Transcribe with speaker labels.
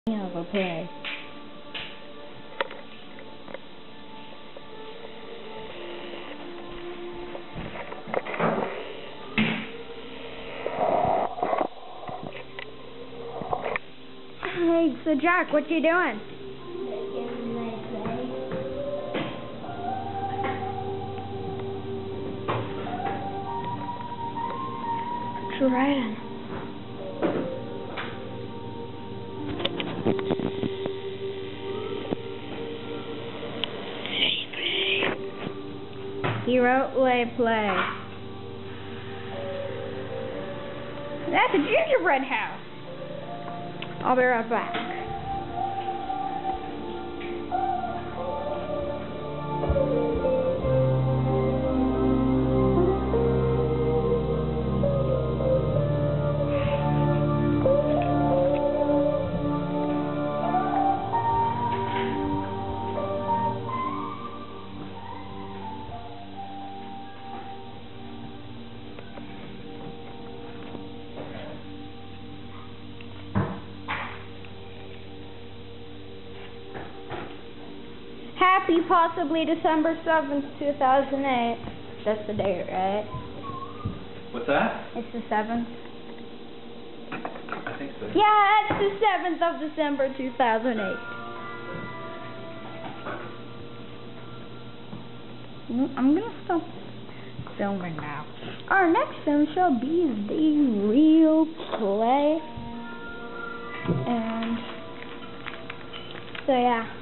Speaker 1: Of a play. Hey, so Jack, what you doing? What you writing? He wrote play. That's a gingerbread house. I'll be right back. Happy possibly December 7th, 2008. That's the date, right?
Speaker 2: What's that?
Speaker 1: It's the 7th.
Speaker 2: I think so.
Speaker 1: Yeah, it's the 7th of December, 2008. I'm gonna stop filming now. Our next film shall be The Real Play. And so yeah.